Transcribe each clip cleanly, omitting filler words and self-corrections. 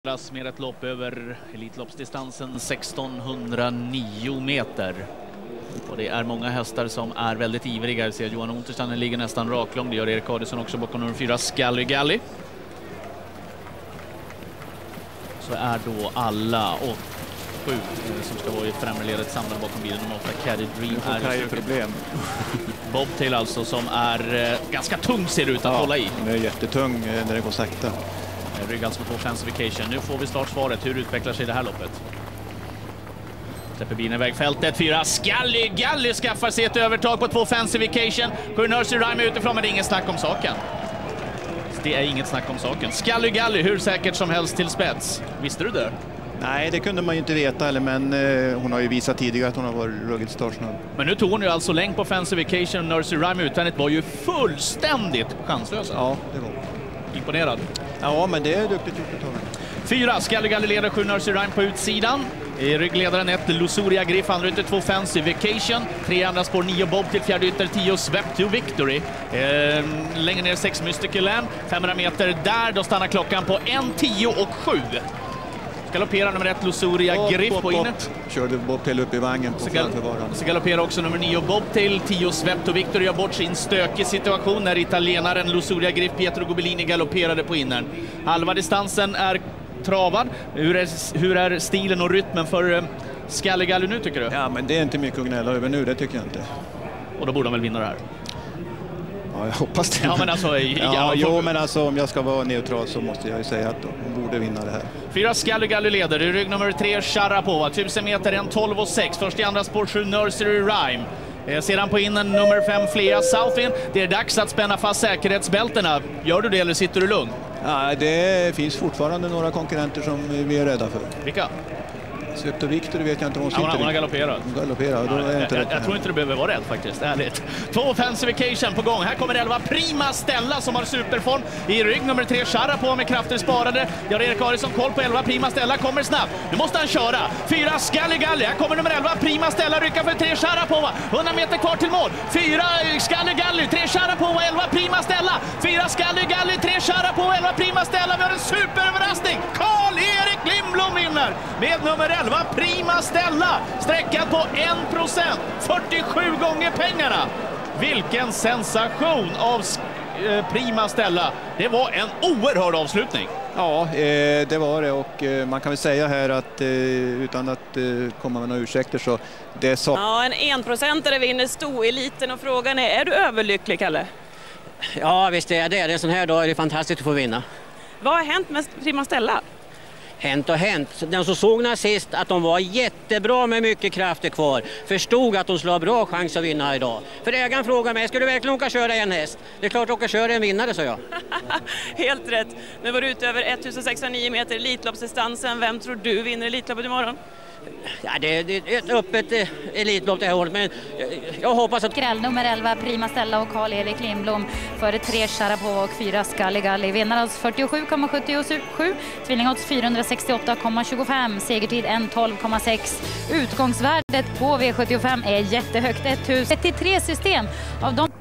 Med ett lopp över Elitloppsdistansen 1609 meter. Och det är många hästar som är väldigt ivriga. Jag ser Johan Untersteiner ligger nästan raklång. Det gör Erik Adielsson också bakom nummer 4 Scully Gally. Så är då alla 7 som ska vara i främre ledet samlade bakom bilen. Nummer 8 Caddy Dream är problem. Bobtail alltså, som är ganska tung ser det ut att hålla i. Den är jättetung när det går sakta. Rygg alltså på Fancification. Nu får vi startsvaret. Hur utvecklar sig det här loppet? Släpper bilen iväg fältet. 4 Scully Gally skaffar sig ett övertag på 2 Fancification. 7 Nursery Rhyme utifrån, men det är inget snack om saken. Det är inget snack om saken. Scully Gally hur säkert som helst till spets. Visste du det? Nej, det kunde man ju inte veta, men hon har ju visat tidigare att hon har varit ruggigt startsnabb. Men nu tog hon ju alltså längd på Fancification. Nursery Rhyme utvändigt var ju fullständigt chanslösa. Ja, det var. Imponerad. Ja, men det är duktigt gjort att ta med. 4 Scully Gally leder, 7 Nursery Rhyme på utsidan. I ryggledaren 1 Lusuria Griff, andra ytter 2 Fancification. 3 andra spår 9 Bob till fjärde ytter 10 Swept to Victory. Längre ner 6 Mystical Land. 500 meter där, då stannar klockan på 1, 10 och 7. Galopperar nummer 1 Lusuria Griff på innet. Körde Bobtail upp i vagnen på framförvaran. Så galopperar också nummer 9 Bobtail. 10 Swept to Victory gör bort sin stökig situation när italienaren Lusuria Griff Pietro Gobellini galopperade på innern. Halva distansen är travad. Hur är stilen och rytmen för Scully Gally nu tycker du? Ja, men det är inte mycket att gnälla över nu, det tycker jag inte. Och då borde de väl vinna det här? Ja, jag hoppas det. Ja, men alltså, men alltså om jag ska vara neutral så måste jag ju säga att de borde vinna det här. 4 Scully Gally leder, i rygg nummer 3 Sharapova, 1000 meter 1:12 och 6. Först i andra spår 7 Nursery Rhyme. Sedan på innen nummer 5 Flea Southwind. Det är dags att spänna fast säkerhetsbältena. Gör du det eller sitter du lugn? Ja, det finns fortfarande några konkurrenter som vi är rädda för. Vilka? Swept to Victory vet jag inte om hon sitter. Hon har galopperat. Hon galopperar, då är inte jag tror inte du behöver vara rädd faktiskt, ärligt. 2 Fancification på gång. Här kommer 11 Prima Stella som har superform. I rygg nummer 3 Sharapova med krafter sparade. Jag har Erik Adielsson koll på 11 Prima Stella, kommer snabbt. Nu måste han köra. 4 Scully Gally. Här kommer nummer 11 Prima Stella, rycka för 3 Sharapova. 100 meter kvar till mål. 4 Scully Gally, 3 Sharapova, 11 Prima Stella. 4 Scully Gally, 3 Sharapova, 11 Prima Stella. Vi har en superöverraskning. Karl-Erik Lindblom vinner med nummer 11 Prima Stella, sträckad på 1%, 47 gånger pengarna. Vilken sensation av Prima Stella. Det var en oerhörd avslutning. Ja, det var det, och man kan väl säga här att utan att komma med några ursäkter så det så. Ja, en 1%are vinner stoeliten och frågan är du överlycklig, Kalle? Ja, visst är det. Det är en sån här dag är det fantastiskt att få vinna. Vad har hänt med Prima Stella? Hänt och hänt. Den som såg när sist att de var jättebra med mycket krafter kvar förstod att de skulle ha bra chans att vinna idag. För ägaren frågade mig, ska du verkligen åka köra en häst? Det är klart att åka köra en vinnare, sa jag. Helt rätt. Nu var du ute över 1609 meter Elitloppsdistansen. Vem tror du vinner Elitloppet imorgon? Ja, det är ett öppet elitlopp det här året, men jag hoppas att... Gräll nummer 11 Prima Stella och Karl-Erik Lindblom före 3 Sharapova och 4 Scully Gally. Vinnarnas 47,77, tvillingodds 468,25, segertid 1:12,6. Utgångsvärdet på V75 är jättehögt, 1033 system av dem.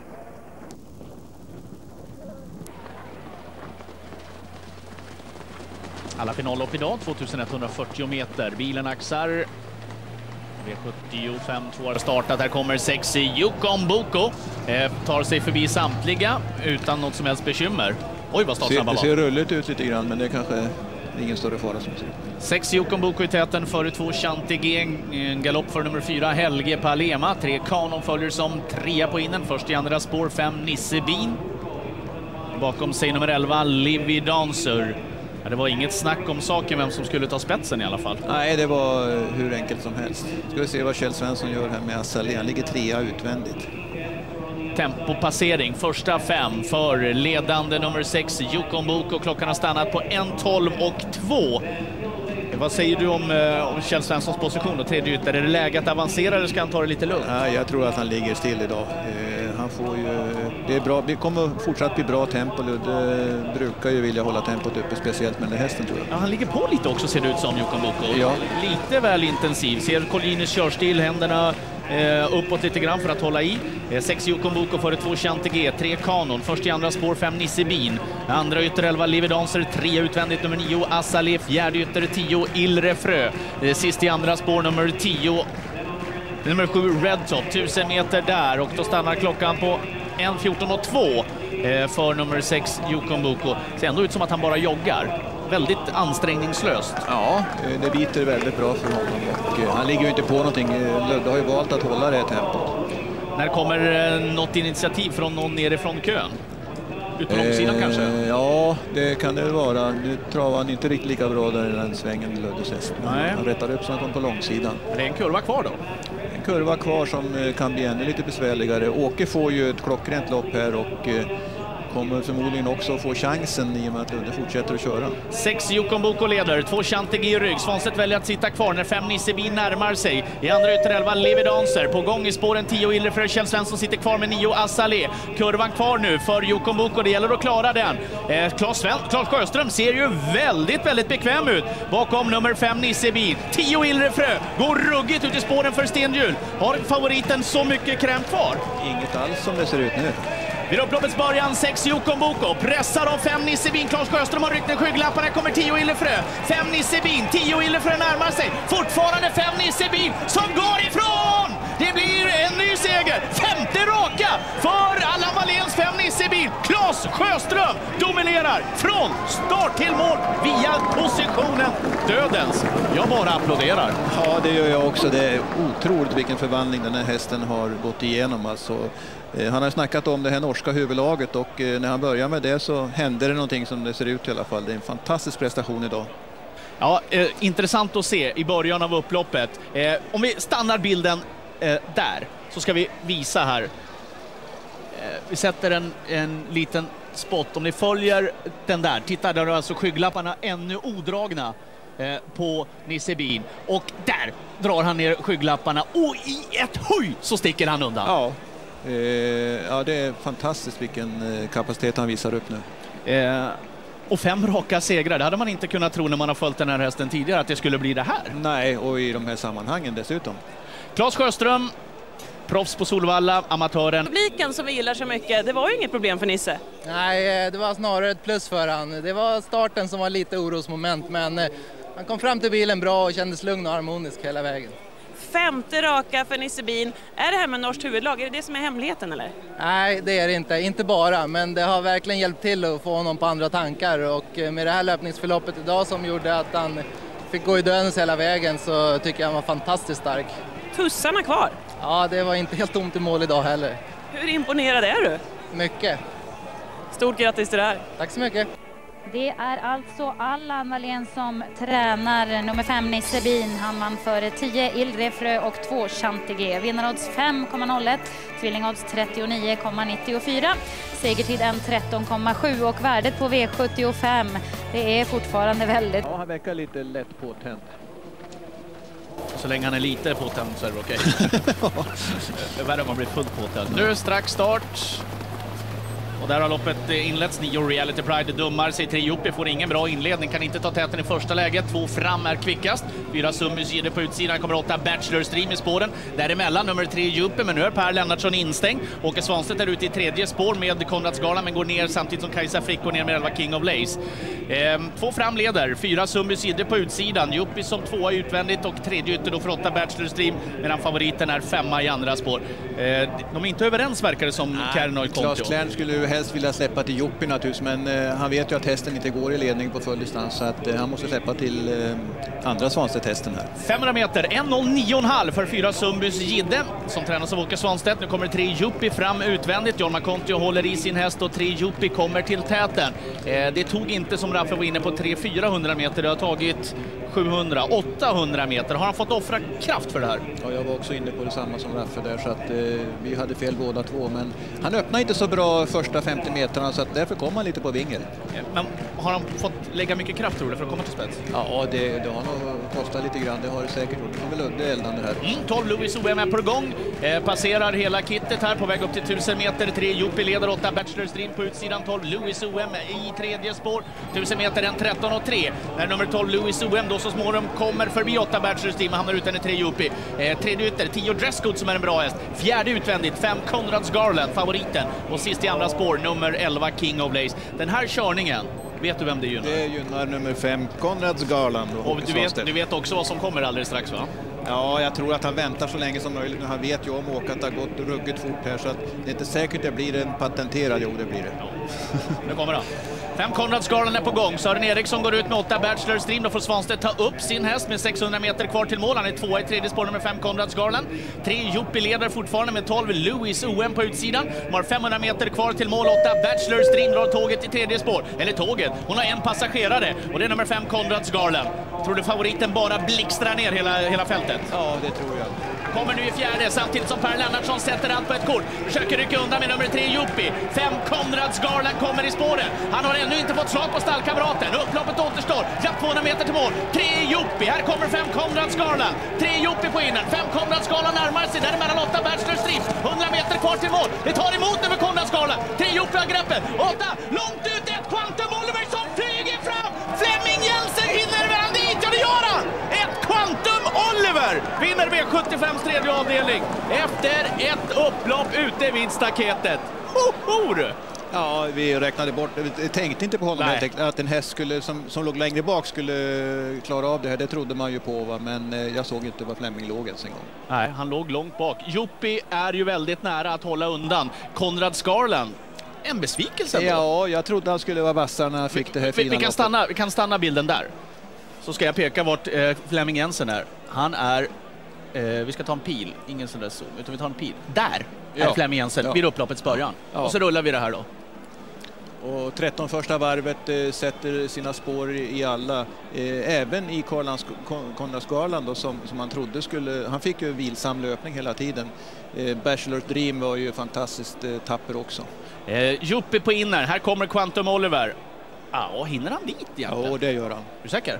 Alla finallopp idag, 2140 meter. Bilen axar. V75 2 har startat. Här kommer 6 i Yukon Boko. Tar sig förbi samtliga utan något som helst bekymmer. Oj, vad startsnabba var. Det ser rulligt ut lite grann, men det är kanske ingen större fara som ser. 6 Yukon Boko i täten före 2 Chantigé. En galopp för nummer 4 Helge Palema. 3 Kanon följer som 3 på innen. Först i andra spår 5 Nisse Bin. Bakom sig nummer 11 Livy Dancer. Ja, det var inget snack om saken vem som skulle ta spetsen i alla fall. Nej, det var hur enkelt som helst. Ska vi se vad Kjell Svensson gör här med Assali. Han ligger 3 utvändigt. Tempopassering, första 5 för ledande nummer 6 Yukon Boko. Klockan har stannat på 1:12 och 2. Vad säger du om Kjell Svenssons position och tredje ytter? Är det läge att avancera eller ska han ta det lite lugnt? Ja, jag tror att han ligger still idag. Han får ju, det är bra, det kommer fortsatt bli bra tempo. Ludde brukar ju vilja hålla tempot uppe, speciellt med den hästen tror jag. Ja, han ligger på lite också ser det ut som Yukon Boko. Ja. Lite väl intensiv. Ser Collinis körstil, händerna uppåt lite grann för att hålla i. 6 Jukombuko före 2 Chantegé, 3 Kanon. Först i andra spår 5 Nissebin. Andra ytter 11 Livedanser, 3 utvändigt nummer 9 Assali, fjärde ytter 10 Ilrefrö. Sist i andra spår nummer 10 nummer 7 Redtop, 1000 meter där, och då stannar klockan på 1:14,2 för nummer 6 Jukombuko. Ser ändå ut som att han bara joggar. Väldigt ansträngningslöst. Ja, det biter väldigt bra för honom och han ligger ju inte på någonting. Ludde har ju valt att hålla det här tempot. När kommer något initiativ från någon nerifrån kön? Ut på långsidan kanske? Ja, det kan det vara. Nu travar han inte riktigt lika bra där i den svängen Luddes häst. Han rättar upp så han kommer på långsidan. Det är en kurva kvar då? En kurva kvar som kan bli ännu lite besvärligare. Åke får ju ett klockrent lopp här och kommer förmodligen också få chansen i och med att Ludde fortsätter att köra. 6 Jukombuko leder, 2 Chantegé i rygg. Svanstedt väljer att sitta kvar när 5 Nissebin närmar sig. I andra ytter 11 Livedanser. På gång i spåren 10 Ilrefrö. Kjell Svensson sitter kvar med 9 Assali. Kurvan kvar nu för Jukombuko. Det gäller att klara den. Claes Sjöström ser ju väldigt bekväm ut. Bakom nummer 5 Nissebin. 10 Ilrefrö. Går ruggigt ut i spåren för Stenhjul. Har favoriten så mycket kräm kvar? Inget alls som det ser ut nu. Vid upploppets början 6 Jukombuko, pressar av 5 Nissebin. Claes Sjöström har ryckt ner skygglapparna, kommer 10 Ilrefrö. 5 Nissebin, 10 Ilrefrö närmar sig. Fortfarande 5 Nissebin som går ifrån! Det blir en ny seger, 5:e raka för Allan Walléns 5 Nissebin. Claes Sjöström dominerar från start till mål via positionen dödens. Jag bara applåderar. Ja, det gör jag också. Det är otroligt vilken förvandling den här hästen har gått igenom. Alltså, han har snackat om det här norska huvudlaget och när han börjar med det så händer det någonting som det ser ut i alla fall. Det är en fantastisk prestation idag. Ja, intressant att se i början av upploppet. Om vi stannar bilden där så ska vi visa här. Vi sätter en liten spot. Om ni följer den där, titta där är alltså skygglapparna ännu odragna på Nissebin. Och där drar han ner skygglapparna och i ett höj så sticker han undan. Ja. Ja, det är fantastiskt vilken kapacitet han visar upp nu. Och 5 raka segrar, det hade man inte kunnat tro när man har följt den här hästen tidigare att det skulle bli det här. Nej, och i de här sammanhangen dessutom. Claes Sjöström, proffs på Solvalla, amatören. Publiken som vi gillar så mycket, det var ju inget problem för Nisse. Nej, det var snarare ett plus för han. Det var starten som var lite orosmoment, men han kom fram till bilen bra och kändes lugn och harmonisk hela vägen. 5:e raka för Nissebin. Är det här med norskt huvudlag, är det som är hemligheten eller? Nej, det är det inte. Inte bara, men det har verkligen hjälpt till att få honom på andra tankar. Och med det här löpningsförloppet idag som gjorde att han fick gå i dödens hela vägen så tycker jag han var fantastiskt stark. Tussarna kvar? Ja, det var inte helt tomt i mål idag heller. Hur imponerad är du? Mycket. Stort grattis till det här. Tack så mycket. Det är alltså Allan Wallén som tränar nummer 5 Nissebin. Han vann före 10 Ilrefrö och 2 Chantegé. Vinnarodds 5,01, tvillingodds 39,94. Segertid 1:13,7 och värdet på V75. Det är fortfarande väldigt... Ja, han verkar lite lätt påtänd. Så länge han är lite påtänd så är det okej. Det är värre om man blir fullt påtänd. Nu strax start. Och där har loppet inletts. 9 Reality Pride dummar sig. 3 Juppi får ingen bra inledning. Kan inte ta täten i första läget. 2 fram är kvickast. 4 Summus ger det på utsidan. Kommer 8 Bachelor Stream i spåren. Däremellan nummer 3 Juppi. Men nu är Per Lennartsson instängd. Åke Svanstedt är ute i tredje spår med Konradsgalan. Men går ner samtidigt som Kajsa Frick går ner med 11 King of Lace. 2 framleder. 4 Summus ger det på utsidan. Juppi som 2 utvändigt. Och tredje ytter då för 8 Bachelor Stream. Medan favoriten är 5 i andra spår. De är inte överens verkar det som. Kernoj Kontio. Claes Klern skulle ju helst vilja släppa till Juppi naturligtvis, men han vet ju att hästen inte går i ledning på full distans så att han måste släppa till andra Svanstedt-hästen här. 500 meter, 1:09,5 för 4 Sumbus Gidde som tränas av Åke Svanstedt. Nu kommer 3 Juppi fram utvändigt. Jorma Kontio håller i sin häst och 3 Juppi kommer till täten. Det tog inte som Raffe var inne på 300-400 meter, det har tagit 700-800 meter. Har han fått offra kraft för det här? Ja, jag var också inne på detsamma som Raffe där så att vi hade fel båda två, men han öppnade inte så bra första 50 meterna så att därför kom han lite på vingel. Men har han fått lägga mycket kraft tror du för att komma till spets? Ja, det har nog kostat lite grann, det har det säkert gjort. Det är väl Ludde eldande här. 12 Louis OM är på gång. Passerar hela kittet här på väg upp till 1000 meter. 3 Juppi leder, 8 Bachelor Stream på utsidan. 12 Louis OM i tredje spår. 1000 meter, 1:13,3. När nummer 12 Louis OM då och så småningom kommer förbi 8 Bachelors Dream och hamnar utan i 3 Yuppie. Tredje ytter, 10 Dresscode som är en bra häst. Fjärde utvändigt, 5 Conrads Garland, favoriten. Och sist i andra spår, nummer 11 King of Lace. Den här körningen, vet du vem det gynnar? Det gynnar nummer 5 Conrads Garland. Och du vet också vad som kommer alldeles strax, va? Ja, jag tror att han väntar så länge som möjligt. Han vet ju om åkat har gått ruggigt fort här, så att det är inte säkert det blir en patenterad. Jo, det blir det. Det kommer då. 5 Conrads Garland är på gång. Sören Eriksson går ut med 8 Bachelors Dream. Då får Svanstedt ta upp sin häst med 600 meter kvar till mål. Han är 2 i tredje spår, nummer 5 Conrads Garland. 3 Yuppie leder fortfarande med 12 Louis OM på utsidan. De har 500 meter kvar till mål. 8 Bachelors Dream drar tåget i tredje spår. Eller tåget. Hon har en passagerare och det är nummer 5 Conrads Garland. Tror du favoriten bara blixtrar ner hela fältet? Ja, det tror jag. Kommer nu i fjärde samtidigt som Per Lennartsson sätter allt på ett kort. Försöker rycka undan med nummer 3 Yuppie. 5 Conrads Garland kommer i spåren. Han har ännu inte fått slag på stallkamraten. Upploppet återstår. Knappt 200 meter till mål. 3 Yuppie. Här kommer 5 Conrads Garland. 3 Yuppie på innan. 5 Conrads Garland närmar sig. Där är mellan 8 Bachelors Dream. 100 meter kvar till mål. Det tar emot över Conrads Garland. 3 Yuppie har greppet. 8 långt ut. 1 Quantum Oliver som flyger fram. Flemming Jensen hinner han dit. Ja, det gör han. 1 Quantum Oliver vinner V75s tredje avdelning efter ett upplopp ute vid staketet. Ja, vi räknade bort, vi tänkte inte på honom. Jag tänkte att en häst skulle, som låg längre bak skulle klara av det här. Det trodde man ju på, va? Men jag såg inte var Flemming låg ens en gång. Nej, han låg långt bak. Yuppie är ju väldigt nära att hålla undan. Conrads Garland, en besvikelse ändå. Ja, jag trodde han skulle vara vassare när han fick det här fina vi kan stanna bilden där. Så ska jag peka vart Flemming Jensen är. Han är, vi ska ta en pil, ingen sån där zoom, utan vi tar en pil. Där är Flemming Jensen vid upploppets början. Ja. Och så rullar vi det här då. Och 13 första varvet sätter sina spår i alla, även i Conrads Garland då, som man trodde skulle, han fick ju vilsam löpning hela tiden. Bachelor's Dream var ju fantastiskt tapper också. Yuppie på inner, här kommer Quantum Oliver. Ja, hinner han dit egentligen? Ja, det gör han. Är du säker?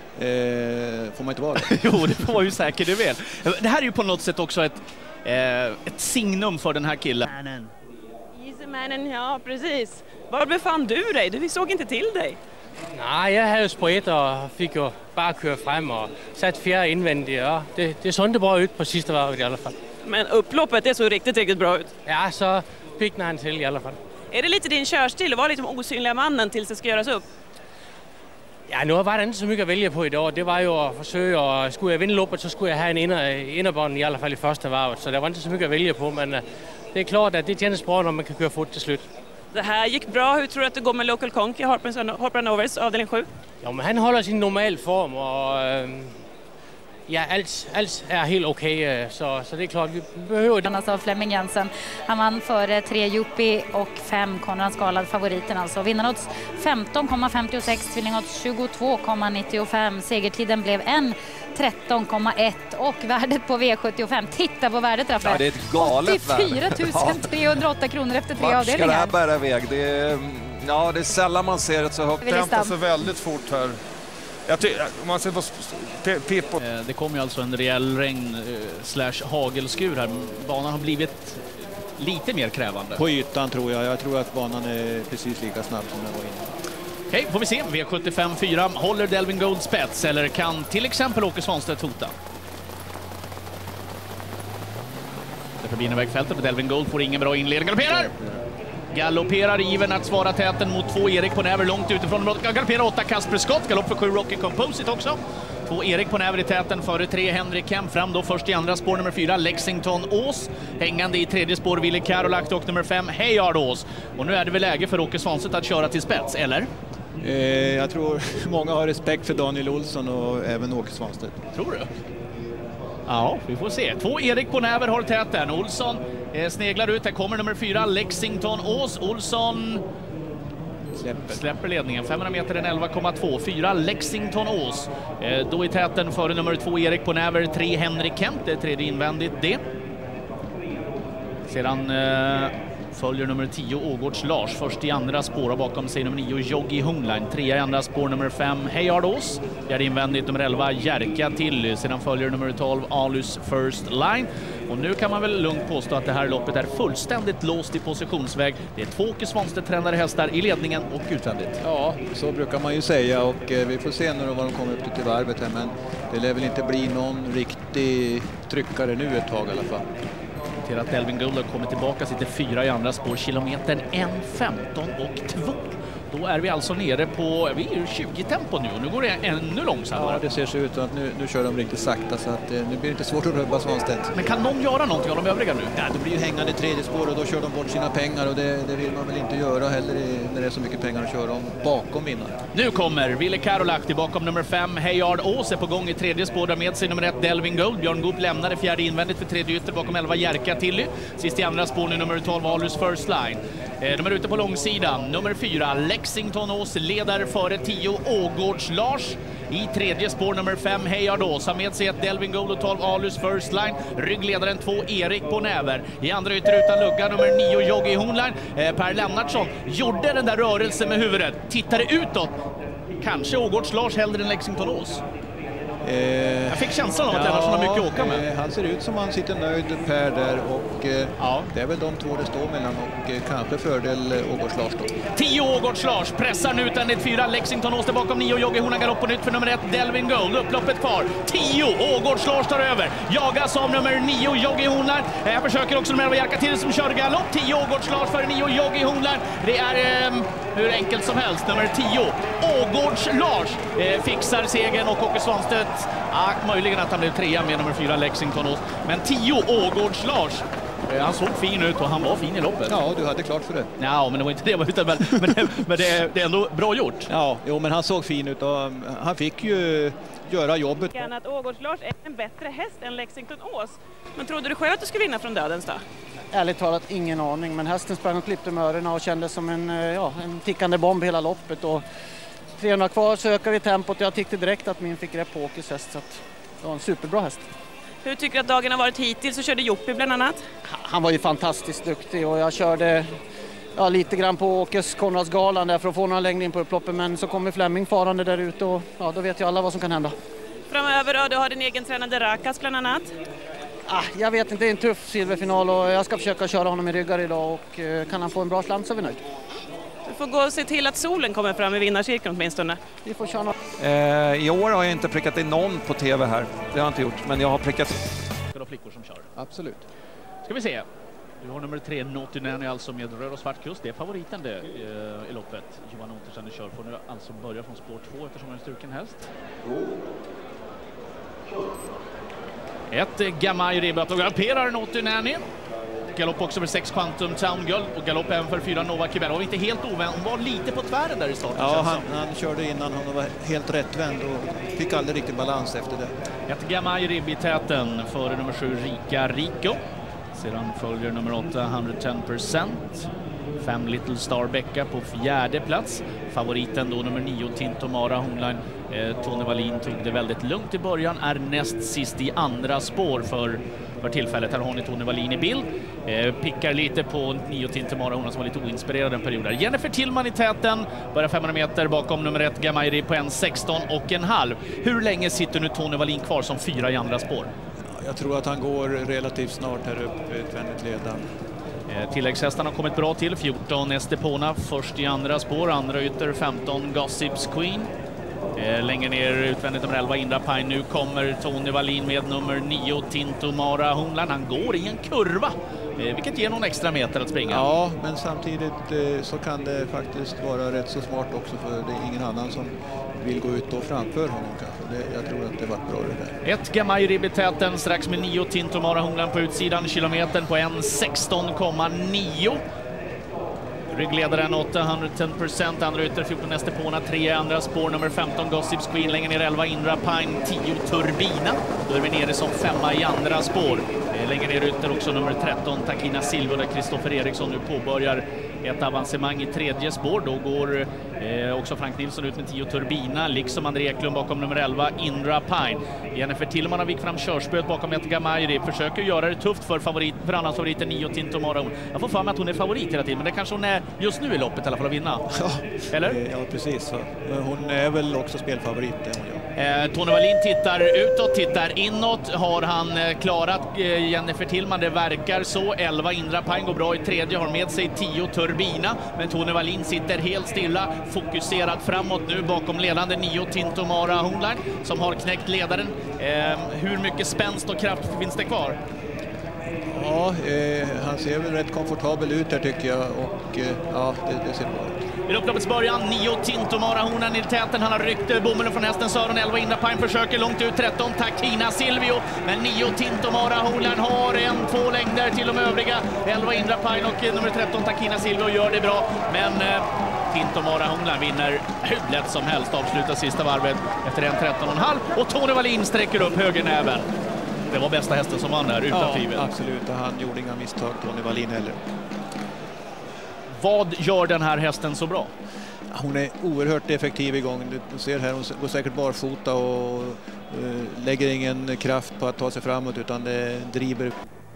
Får man inte vara det? Jo, det får man ju säkert, det väl. Det här är ju på något sätt också ett signum för den här killen. Easy Mannen, ja precis. Var befann du dig? Vi såg inte till dig. Nej, jag hade sprit och fick ju bara köra fram och satt fjärde invändigt. Ja, det såg inte bra ut på sista varvet i alla fall. Men upploppet är så riktigt bra ut. Ja, så pickade han till i alla fall. Är det lite din körstil att vara liksom osynliga mannen tills det ska göras upp? Ja, nu var det inte så mycket att välja på idag. Det var ju att försöka, och skulle jag vinna loppet så skulle jag ha en innerbånd i alla fall i första varvet. Så det var inte så mycket att välja på, men det är klart att det känns bra när man kan köra fort till slut. Det här gick bra. Hur tror du att det går med Local Conk i Harper Novers avdelning 7? Ja, men han håller sin normal form och ja, allt är helt okej, så det är klart vi behöver det. Alltså Flemming Jensen, han vann före 3 Yuppie och 5 Conrads Garland, favoriten alltså. Vinnarodds 15,56, tvillingodds 22,95. Segertiden blev 1:13,1 och värdet på V75. Titta på värdet, Raffael. Ja, det är ett galet 84 308 kronor efter 3 avdelningar. Vart ska det här bära iväg? Det är sällan man ser ett så högt. Det hämtar sig väldigt fort här. Om man ser på Pippo. Det kommer ju alltså en rejäl regn/hagelskur här. Banan har blivit lite mer krävande. På ytan tror jag. Jag tror att banan är precis lika snabb som den var innan. Okej, får vi se. V75-4. Håller Delvin Gold spets eller kan till exempel Åke Svanstedt hota? Det förbi vägfältet med Delvin Gold får ingen bra inledning. Galopperar ivern att svara täten mot 2 Erik på näver långt utifrån. Galopperar 8 Kasper Scott. Galopp för 7 Rocky Composite också. 2 Erik på näver i täten före 3 Henrik Kemp. Fram då först i andra spår nummer 4 Lexington Ås. Hängande i tredje spår Ville Karolak och nummer 5 Hayard Ås. Och nu är det väl läge för Åke Svanstedt att köra till spets, eller? Jag tror många har respekt för Daniel Olsson och även Åke Svanstedt. Tror du? Ja, vi får se. 2 Erik på näver har täten. Olsson sneglar ut. Här kommer nummer 4 Lexington Ås. Olsson släpper ledningen. 500 meter en 11,2. 4 Lexington Ås. Då i täten före nummer 2 Erik på näver. 3 Henrik Kemp. Det är tredje invändigt det. Sedan följer nummer 10 Ågårds Lars. Först i andra spår, bakom sig nummer 9 Joggi Hungline. 3 i andra spår nummer 5 Heyard Ås. Fjärde invändigt nummer 11 Jerka Tilly. Sedan följer nummer 12 Alus First Line. Och nu kan man väl lugnt påstå att det här loppet är fullständigt låst i positionsväg. Det är 2 Åke Svanstedt-tränade hästar i ledningen och utvändigt. Ja, så brukar man ju säga, och vi får se nu vad de kommer upp till varvet här, men det lär väl inte bli någon riktig tryckare nu ett tag i alla fall. Till att Delvin Gould kommer tillbaka, sitter 4 i andra spår, kilometern 1:15,2. Då är vi alltså nere på, vi är ju 20 tempo nu och nu går det ännu långsammare. Ja, det ser så ut att nu kör de riktigt sakta, så att nu blir det inte svårt att rubba Svanstedt. Men kan någon göra någonting av de övriga nu? Ja, det blir ju hängande tredje spår och då kör de bort sina pengar, och det vill man väl inte göra heller när det är så mycket pengar att köra om bakom vinnaren. Nu kommer Ville Karolahti bakom nummer 5 Heyard Ås är på gång i tredje spår, där med sig nummer 1 Delvin Gould. Björn Goop lämnade fjärde invändigt för tredje ytter bakom 11 Jerka Tilly. Sist i andra spår nu nummer 12 Alus First Line. De är ute på långsidan. Nummer 4 Lexington Ås leder före 10 Ågårds Lars. I tredje spår nummer 5 Heyard Ås har med sig ett Delvin Gould och 12 Alus First Line. Ryggledaren 2 Erik på näver. I andra ytter utan lugga nummer 9 Joggi Hungline. Per Lennartsson gjorde den där rörelsen med huvudet. Tittade utåt. Kanske Ågårds Lars hellre än Lexington Ås. Jag fick känslan av att Lennartsson har mycket att åka med. Han ser ut som han sitter nöjd, Per, där, och det är väl de 2 det står mellan, och kanske fördel Ågårds Lars då. 10 Ågårds Lars pressar nu utvändigt 4 Lexington Ås bakom 9 Joggi Hungline, galopp på nytt för nummer 1 Delvin Gould. Upploppet kvar. 10 Ågårds Lars tar över. Jagas av nummer 9 Joggi Hungline. Jag försöker också nummer 11 Jerka Tilly som kör galopp. 10 Ågårds Lars för 9 Joggi Hungline. Det är hur enkelt som helst. Nummer 10 Ågårds Lars fixar segern, och Åke Svanstedt möjligen att han blev 3 med nummer 4 Lexington Ås. Men 10 Ågårds Lars, han såg fin ut och han var fin i loppet. Ja, du hade klart för det. Ja, men det var inte det, utan men det är ändå bra gjort. Ja, jo, men han såg fin ut och han fick ju göra jobbet. Att Ågårds Lars är en bättre häst än Lexington Ås. Men trodde du själv att du skulle vinna från dödens då? Ärligt talat ingen aning, men hästen sprang och klippte med öronen och kändes som en tickande bomb hela loppet. Och 300 kvar så ökar vi tempot. Jag tyckte direkt att min fick rätt på Åkes häst, så att det var en superbra häst. Hur tycker du att dagen har varit hittills? Så körde Joppi bland annat. Han var ju fantastiskt duktig, och jag körde lite grann på Åkes Konradsgalan där för att få några längre in på upploppet, men så kommer Fleming farande där ute och då vet ju alla vad som kan hända. Framöver då, du har din egen tränade Rakas bland annat. Jag vet inte, det är en tuff silverfinal och jag ska försöka köra honom i ryggar idag, och kan han få en bra slant så är vi nöjd. Du får gå och se till att solen kommer fram i vinnarcirkeln åtminstone. Vi får köra. I år har jag inte prickat in någon på tv här. Det har jag inte gjort, men jag har prickat. Det är flickor som kör. Absolut. Ska vi se. Du har nummer 3 Notinani alltså med röd och svart kust. Det är favoriten det i loppet. Johan Ottersen kör får nu alltså börja från spår 2 eftersom han är en struken häst. Ett Gamay Ribbat och galopperar Notinani. Galopp också för 6 Quantum Town Girl och galopp även för 4 Nova Kibel. Var inte helt ovänd, hon var lite på tvären där i starten. Ja, han körde innan, han var helt rättvänd och fick aldrig riktigt balans efter det. Ett Gamay Ribb i täten före nummer 7 Rika Rico. Sedan följer nummer 8 110%. 5 Little Star Becka på 4:e plats. Favoriten då nummer 9 Tinto Mara Hungline. Tony Wallin tog det väldigt lugnt i början, är näst sist i andra spår för tillfället. Här har ni Tony Wallin i bild. Pickar lite på 9 Tinto Mara Hungline som var lite oinspirerad en period där. Jennifer Tillman i täten, börjar 500 meter bakom nummer 1 Gamay Ribb på 1:16,5. Hur länge sitter nu Tony Wallin kvar som 4 i andra spår? Jag tror att han går relativt snart här uppe, utvändigt ledan. Tilläggshästarna har kommit bra till. 14 Estepona först i andra spår, andra ytter 15 Gossips Queen. Längre ner utvändigt nummer 11 Indra Pine. Nu kommer Tony Wallin med nummer 9 Tinto Mara Hungline. Han går i en kurva, vilket ger någon extra meter att springa. Ja, men samtidigt så kan det faktiskt vara rätt så smart också, för det är ingen annan som vill gå ut och framför honom kanske. Jag tror att det var bra det där. Ett Gamay Ribb i täten strax med 9 Tinto Mara Hungline på utsidan. Kilometern på 1:16,9. Ryggledaren 810%, andra ytter 14 Estepona, 3 andra spår, nummer 15 Gossips Queen, längre ner 11 Indra Pine, 10 Turbina. Då är vi nere som 5 i andra spår. Längre ner ytter också nummer 13 Takina Silva, där Kristoffer Eriksson nu påbörjar ett avancemang i tredje spår. Då går också Frank Nilsson ut med 10 Turbina, liksom André Eklund bakom nummer 11 Indra Pine. Jennifer Tillman har vikt fram körspöet bakom Edgar Majri, försöker göra det tufft för annans favoriten 9 Tinto Mara. Jag får för mig att hon är favorit hela tiden, men det kanske hon är just nu i loppet i alla fall att vinna. Ja, eller? Ja, precis. Hon är väl också spelfavorit. Tony Wallin tittar utåt, tittar inåt. Har han klarat Jennifer Tillman? Det verkar så. 11 Indra Pine går bra i tredje, har med sig 10 Turbina, men Tony Wallin sitter helt stilla, fokuserad framåt nu bakom ledande 9 Tinto Mara Hoonline som har knäckt ledaren. Hur mycket spänst och kraft finns det kvar? Ja, han ser väl rätt komfortabel ut där tycker jag, och ja, det ser bra ut. I upploppets början 9 Tinto Mara Hoonline i täten. Han har ryckt bomullen från hästens öron. 11 Indra Pine försöker långt ut, 13 Takina Silvio, men 9 Tinto Mara Hoonline har 1-2 längder till de övriga. 11 Indra Pine och nummer 13 Takina Silvio gör det bra, men Tinto Mara Hoonline vinner hur lätt som helst, avslutar sista varvet efter 1:13,5, och Tony Wallin sträcker upp högernäven. Det var bästa hästen som vann där, utan tvivel. Absolut, och han gjorde inga misstag, Tony Wallin heller. Vad gör den här hästen så bra? Hon är oerhört effektiv igång. Du ser här, hon går säkert barfota och lägger ingen kraft på att ta sig framåt, utan det driver.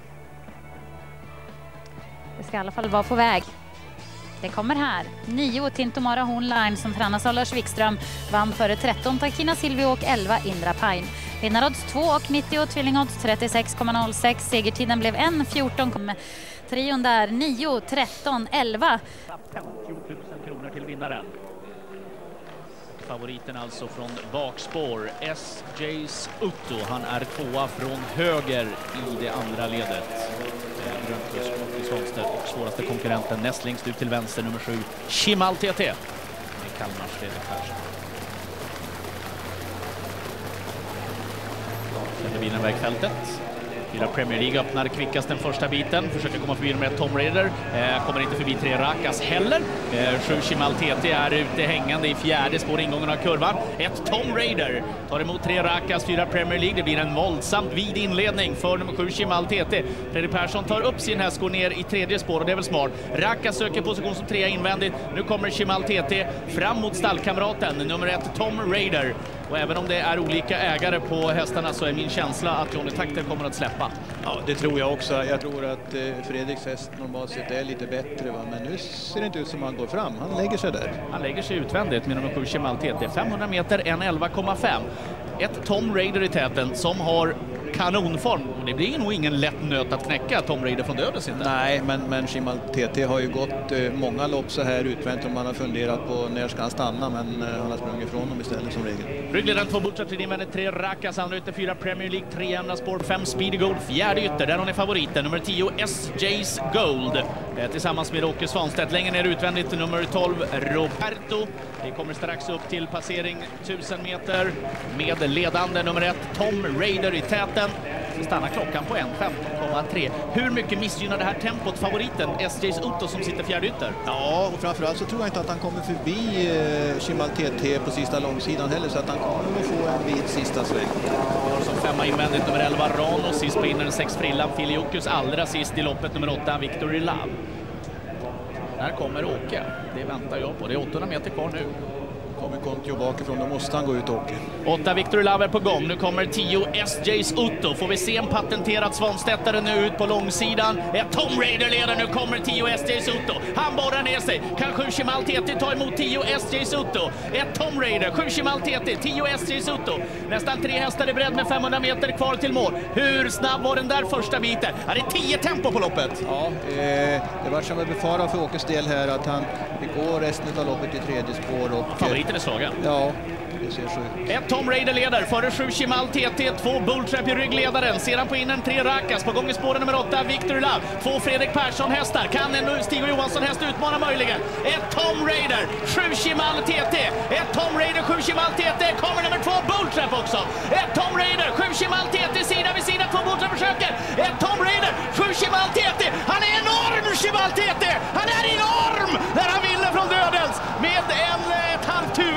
Det ska i alla fall vara på väg. Det kommer här. 9 Tinto Mara Hoonline som tränas av Lars Wikström vann före 13 Takina Silvio och 11 Indra Pine. Vinnarodds 2,90 och tvillingodds 36,06. Segertiden blev 1:14. Trion där 9, 13, 11. 50 000 kronor till vinnaren. Favoriten alltså från bakspår, SJ's Utto. Han är tvåa från höger i det andra ledet. Gröntusk och Svanstedt, och svåraste konkurrenten näst längst ut till vänster nummer 7 Chimal TT med Kalmars Fredrik Persson. Sätter bilen vägfältet. Fyra Premier League öppnar kvickast den första biten. Försöker komma förbi med Tom Raider. Kommer inte förbi 3 Rakas heller. 7 Chimal TT är ute hängande i fjärde spår, ingången av kurvan. 1 Tom Raider tar emot 3 Rakas, 4 Premier League. Det blir en våldsamt vid inledning för nummer 7 Chimal TT. Fredrik Persson tar upp sin häst, går ner i tredje spår, och det är väl smart. Rakas söker position som 3 invändigt. Nu kommer Chimal TT fram mot stallkamraten nummer 1 Tom Raider. Och även om det är olika ägare på hästarna så är min känsla att Johnny Takter kommer att släppa. Ja, det tror jag också. Jag tror att Fredriks häst normalt sett är lite bättre, va? Men nu ser det inte ut som han går fram. Han lägger sig där. Han lägger sig utvändigt med nummer 7 Chimal TT. 500 meter, 1:11,5. 1 Tom Raider i täten som har kanonform. Och det blir nog ingen lätt nöt att knäcka Tom Raider från döden inte. Nej, men Chimal TT har ju gått många lopp så här utvänt, och man har funderat på när ska han stanna, men han har sprungit ifrån dem istället som regel. Ryggledaren 2 Butcher till invändigt, 3 Rakas, andra ytter 4 Premier League, 3 jämna spår, 5 Speedy Gold, fjärde ytter, där hon är favoriten, nummer 10 SJ's Gold. Tillsammans med Åke Svanstedt, längre ner utvändigt nummer 12 Roberto. Vi kommer strax upp till passering 1000 meter med ledande nummer 1 Tom Raider i täten. Så stannar klockan på 1:15,3. Hur mycket missgynnar det här tempot favoriten SJ's Utto som sitter fjärde ytter? Ja, och framförallt så tror jag inte att han kommer förbi Chimal TT på sista långsidan heller, så att han kommer att få en vid sista sväng. Som 5 invändigt nummer 11 Rano, sist på innan 6 Frillan Filiokus, allra sist i loppet nummer 8 Victory Love. Där kommer Åke, det väntar jag på. Det är 800 meter kvar nu. Kommer Kontio bakifrån, då måste han gå ut och åka. 8 Victory Love är på gång. Nu kommer 10 SJ's Utto. Får vi se en patenterad Svanstettare nu ut på långsidan. Tom Raider leder, nu kommer 10 SJ's Utto. Han borrar ner sig. Kan 7 Chimal TT ta emot 10 SJ's Utto? 1 Tom Raider, 7 Chimal TT, 10 SJ's Utto. Nästan 3 hästar i bredd med 500 meter kvar till mål. Hur snabb var den där första biten? Det är 10 tempo på loppet. Ja, det var som att befara för Åkes del här att han går resten av loppet i tredje spår. Och favoriten är slagen. Ja, det ser så ut. 1 Tom Raider leder, före 7 Chimal TT, 2 Bulltrap i ryggledaren. Sedan på innen 3 Rakas, på gång i spåren nummer 8 Victory Love. 2 Fredrik Persson hästar, kan en Stig Johansson häst utmana möjligen. 1 Tom Raider, 7 Chimal TT, 1 Tom Raider, 7 Chimal TT, kommer nummer 2 Bulltrap också. 1 Tom Raider, 7 Chimal TT, sida vid sida, 2 Bulltrap försöker. 1 Tom Raider, 7 Chimal TT, han är enorm Chimal TT, han är enorm när han vinner från dödens med ett halvt huvud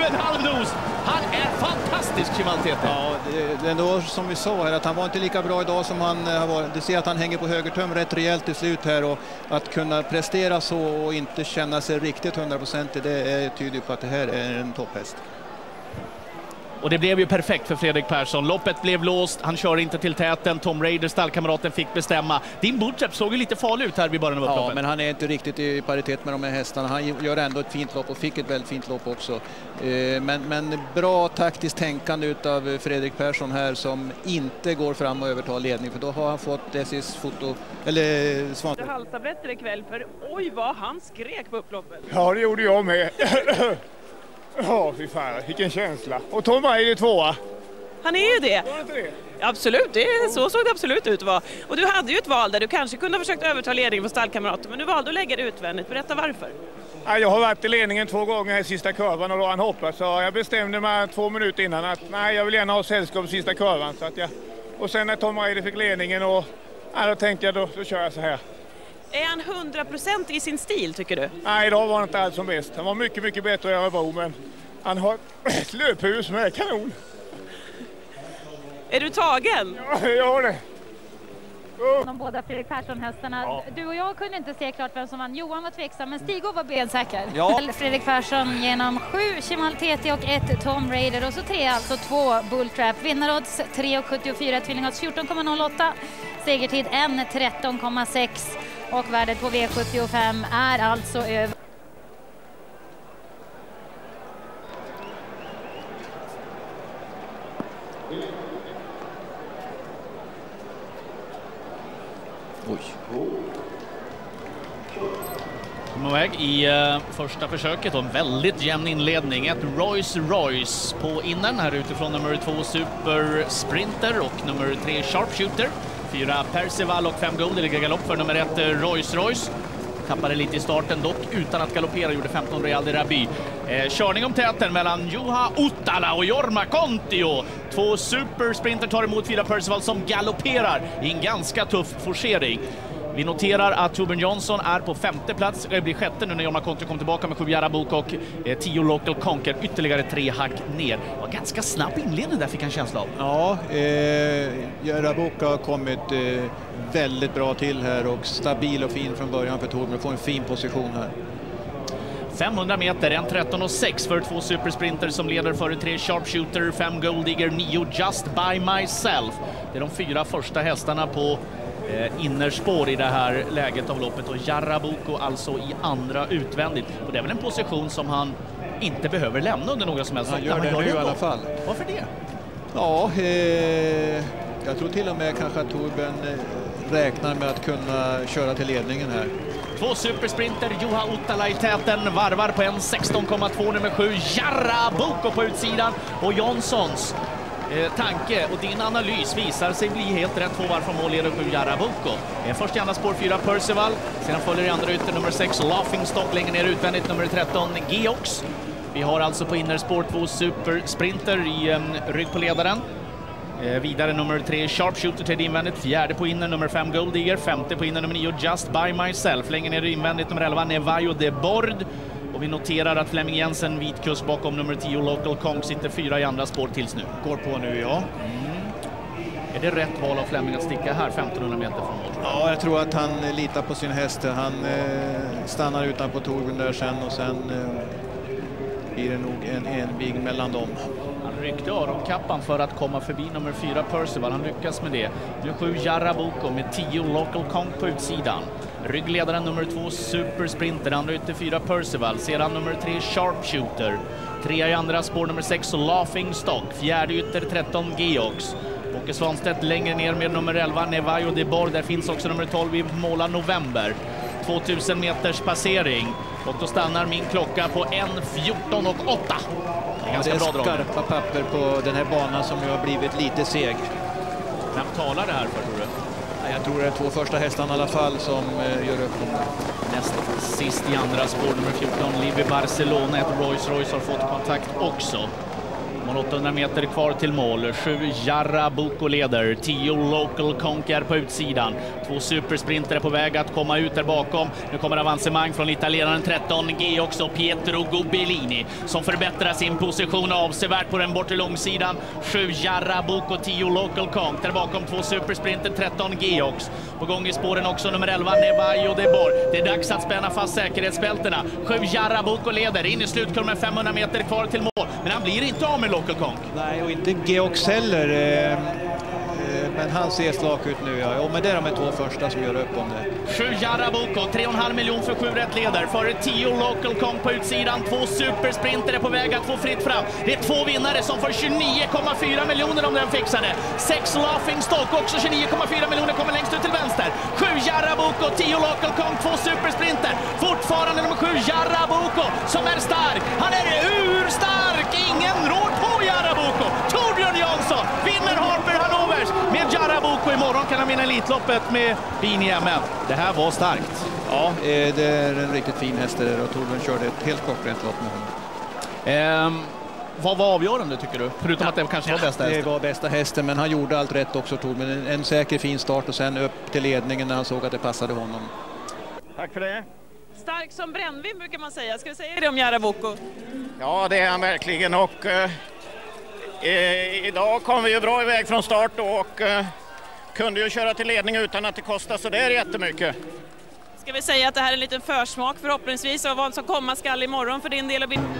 7,5 nos. Han är fantastisk, Chimaltete. Ja, det är ändå som vi sa här att han var inte lika bra idag som han har varit. Du ser att han hänger på högertöm rätt rejält till slut här, och att kunna prestera så och inte känna sig riktigt 100%, det tyder på att det här är en topphäst. Och det blev ju perfekt för Fredrik Persson. Loppet blev låst, han kör inte till täten. Tom Raider, stallkamraten, fick bestämma. Din Bootstrap såg ju lite farlig ut här vid början av upploppet. Ja, men han är inte riktigt i paritet med de här hästarna. Han gör ändå ett fint lopp och fick ett väldigt fint lopp också. Men bra taktiskt tänkande utav Fredrik Persson här, som inte går fram och övertar ledning, för då har han fått SJs foto, eller Svante. Du halsar bättre ikväll, för oj vad han skrek på upploppet. Ja, det gjorde jag med. Ja, fy fan, vilken känsla. Och Tom är ju tvåa. Han är ju det. Absolut, så såg det absolut ut att vara. Och du hade ju ett val där du kanske kunde ha försökt överta ledningen på stallkamrater, men du valde att lägga det utvändigt. Berätta varför. Ja, jag har varit i ledningen 2 gånger i sista kurvan och då han hoppat, så jag bestämde mig 2 minuter innan att nej, jag vill gärna ha sällskap i sista kurvan. Så att och sen när Tom Raider fick ledningen, och då tänkte jag då kör jag så här. Är han 100% i sin stil, tycker du? Nej, idag var han inte alls som bäst. Han var mycket, mycket bättre än Örebro, men han har ett löphus med kanon. Är du tagen? Ja, jag har det. De båda Fredrik Persson-hästarna. Ja. Du och jag kunde inte se klart vem som vann. Johan var tveksam, men Stig var bensäker. Ja. Fredrik Persson genom 7 Chimaltete och 1 Tom Raider. Och så 3, alltså 2 Bulltrap. Vinnarodds 3,74, tvillingodds 14,08. Segertid 1,13,6. Och värdet på V75 är alltså över. Oj. Kommer iväg i första försöket och en väldigt jämn inledning. Ett Rolls-Royce på innern här utifrån nummer 2 Super Sprinter och nummer 3 Sharpshooter. 4 Percival och 5 Gold, det ligger galopp för nummer 1 Rolls-Royce. Tappade lite i starten dock utan att galoppera, gjorde 15 Real de Rabi. Körning om täten mellan Juha Uttala och Jorma Kontio. 2 Super Sprinter tar emot 4 Percival som galopperar i en ganska tuff forcering. Vi noterar att Torbjörn Johnson är på 5:e plats. Det blir 6:e nu när Jorma Kontio kom tillbaka med 7 Jarabuk och 10 Local Conquer. Ytterligare 3 hack ner. Det var ganska snabb inledning där, fick han känsla av. Ja, Jarabuk har kommit väldigt bra till här och stabil och fin från början för Torbjörn. Får en fin position här. 500 meter, 1:13,6 för 2 Supersprinter som leder före 3 Sharpshooter, 5 Gold Digger, 9 Just By Myself. Det är de 4 första hästarna på innerspår i det här läget av loppet, och Jarabuko alltså i andra utvändigt. Och det är väl en position som han inte behöver lämna under några som helst. Han gör det nu i alla fall. Varför det? Ja, jag tror till och med kanske att Torbjörn räknar med att kunna köra till ledningen här. 2 Supersprinter, Juha Uttala i täten, varvar på 1:16,2 nummer 7 Jarabuko på utsidan, och Johnsons tanke och din analys visar sig bli helt rätt. 2 varv från mål leder 7 Jarabuko. Först i andra spår 4 Percival, sedan följer i andra ytter nummer 6 Laughing Stock, längre ner utvändigt nummer 13 Geox. Vi har alltså på innerspår 2 Supersprinter i rygg på ledaren. Vidare nummer 3 Sharpshooter till invändigt, 4:e på inner nummer 5 Gold Digger, 5:e på inner nummer 9 Just By Myself, längre ner invändigt nummer 11 Nevajo de Bord. Och vi noterar att Flemming Jensen vitkurs bakom nummer 10 Local Kong sitter 4 i andra spår tills nu. Går på nu, ja. Är det rätt val av Flemming att sticka här 1500 meter från mål? Ja, jag tror att han litar på sin häst. Han stannar utanpå Torbjörn där sen, och sen blir det nog en envig mellan dem. Han ryckte öronkappan för att komma förbi nummer 4 Percival. Han lyckas med det. Nu 7 Jarabuko med 10 Local Kong på utsidan. Ryggledaren nummer 2 Supersprinter, andra ytter 4 Percival, sedan nummer 3 Sharpshooter, 3 i andra spår nummer 6 Laughing Stock, 4:e ytter 13 Geox. Åke Svanstedt längre ner med nummer 11 Nevajo de Bord. Där finns också nummer 12 i Måla November. 2000 meters passering, och då stannar min klocka på 1:14,8. Det är ganska bra drag. Skarpa papper på den här banan som ju har blivit lite seg. Vem talar det här för, tror du? Jag tror det är 2 första hästarna i alla fall som gör upp. Näst sist i andra spår nummer 14 Libby Barcelona. Ett Rolls-Royce har fått kontakt också. 800 meter kvar till mål. 7 Jarra Boko leder. 10 Local Conquer på utsidan. 2 supersprinter är på väg att komma ut där bakom. Nu kommer avancemang från italienaren 13G också, Pietro Gubellini, som förbättrar sin position avsevärt på den bortre långsidan. 7 Jarra Boko, 10 Local Conquer. Där bakom 2 supersprinter, 13G också. På gång i spåren också nummer 11 Nevajo de Bor. Det är dags att spänna fast säkerhetsbältena. 7 Jarra Boko leder in i slutkurvan med 500 meter kvar till mål. Men han blir inte av med Local Conquer. Nej, och inte Geox heller. Men han ser slak ut nu, ja. Och med det är de 2 första som gör upp om det. 7 Jarra Boko, 3,5 miljoner för 7 rätt leder. Före 10 Local Conquer på utsidan. 2 supersprinter är på väg att få fritt fram. Det är 2 vinnare som får 29,4 miljoner om den fixade. 6 Laughing Stock, också 29,4 miljoner, kommer längst ut till vänster. 7 Jarra Boko, 10 Local Conquer, 2 supersprinter. Fortfarande nummer 7 Jarra Boko som är stark. Han är urstark! Ingen rår på Jarra Boko. Torbjörn Jansson vinner Harper Hannovers med Jarra Boko. Imorgon kan han vinna Elitloppet med Bini MM. Det här var starkt. Ja, det är en riktigt fin häst där och Torbjörn körde ett helt klockrent lopp med honom. Vad var avgörande tycker du? Förutom att det kanske var bästa hästen. Det var bästa hästen, men han gjorde allt rätt också, Torbjörn. En säker fin start och sen upp till ledningen när han såg att det passade honom. Tack för det. Stark som brännvin brukar man säga. Ska vi säga det om Jarra Boko? Ja, det är han verkligen, och idag kom vi ju bra iväg från start och kunde ju köra till ledning utan att det kostar så där jättemycket. Ska vi säga att det här är en liten försmak förhoppningsvis av vad som komma skall imorgon för din del?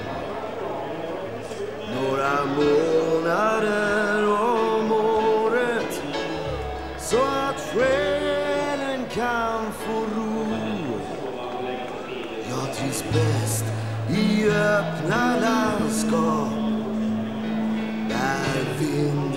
Några månader om året så att själen kan få ro. Jag trivs bäst i öppna landskap där vind